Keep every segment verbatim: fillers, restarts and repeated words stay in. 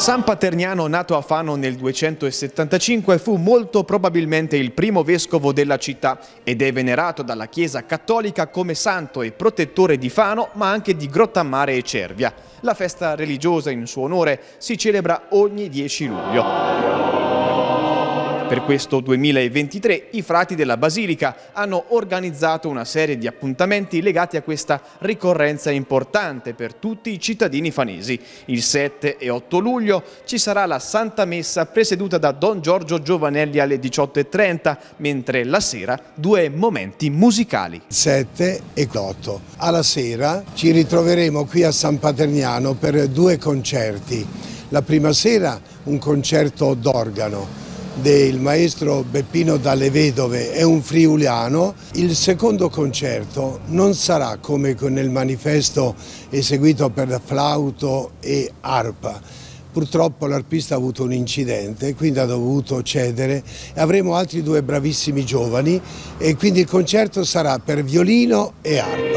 San Paterniano, nato a Fano nel duecentosettantacinque, fu molto probabilmente il primo vescovo della città ed è venerato dalla Chiesa cattolica come santo e protettore di Fano, ma anche di Grottammare e Cervia. La festa religiosa in suo onore si celebra ogni dieci luglio. Per questo duemilaventitré i frati della Basilica hanno organizzato una serie di appuntamenti legati a questa ricorrenza importante per tutti i cittadini fanesi. Il sette e otto luglio ci sarà la Santa Messa presieduta da Don Giorgio Giovanelli alle diciotto e trenta, mentre la sera due momenti musicali. sette e otto. Alla sera ci ritroveremo qui a San Paterniano per due concerti. La prima sera un concerto d'organo del maestro Beppino Dalle Vedove, è un friuliano. Il secondo concerto non sarà come nel manifesto eseguito per flauto e arpa. Purtroppo l'arpista ha avuto un incidente, quindi ha dovuto cedere. Avremo altri due bravissimi giovani e quindi il concerto sarà per violino e arpa.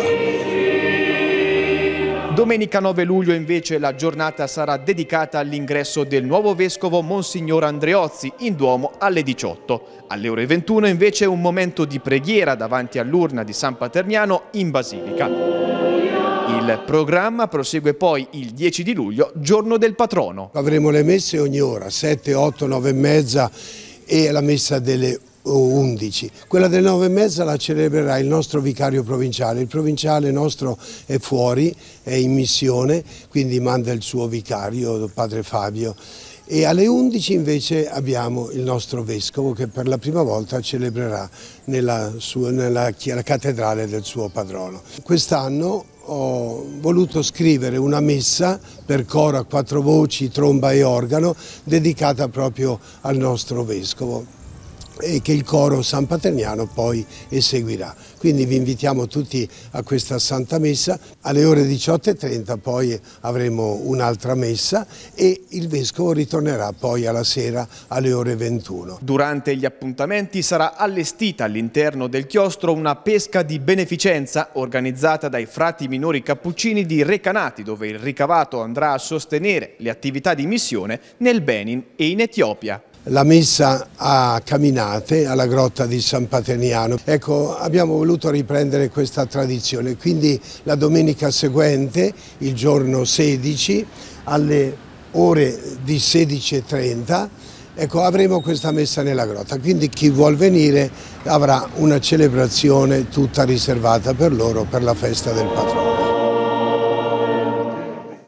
Domenica nove luglio invece la giornata sarà dedicata all'ingresso del nuovo vescovo Monsignor Andreozzi in Duomo alle diciotto. Alle ore ventuno invece un momento di preghiera davanti all'urna di San Paterniano in Basilica. Il programma prosegue poi il dieci di luglio, giorno del patrono. Avremo le messe ogni ora, sette, otto, nove e mezza e la messa delle undici. Quella delle nove e mezza la celebrerà il nostro vicario provinciale. Il provinciale nostro è fuori, è in missione, quindi manda il suo vicario, padre Fabio. E alle undici invece abbiamo il nostro vescovo che per la prima volta celebrerà nella, sua, nella cattedrale del suo patrono. Quest'anno ho voluto scrivere una messa per coro a quattro voci, tromba e organo dedicata proprio al nostro vescovo e che il coro San Paterniano poi eseguirà. Quindi vi invitiamo tutti a questa Santa Messa. Alle ore diciotto e trenta poi avremo un'altra messa e il Vescovo ritornerà poi alla sera alle ore ventuno. Durante gli appuntamenti sarà allestita all'interno del chiostro una pesca di beneficenza organizzata dai frati minori cappuccini di Recanati, dove il ricavato andrà a sostenere le attività di missione nel Benin e in Etiopia. La messa a Caminate, alla grotta di San Paterniano. Ecco, abbiamo voluto riprendere questa tradizione, quindi la domenica seguente, il giorno sedici, alle ore di sedici e trenta, ecco, avremo questa messa nella grotta, quindi chi vuol venire avrà una celebrazione tutta riservata per loro, per la festa del patrono.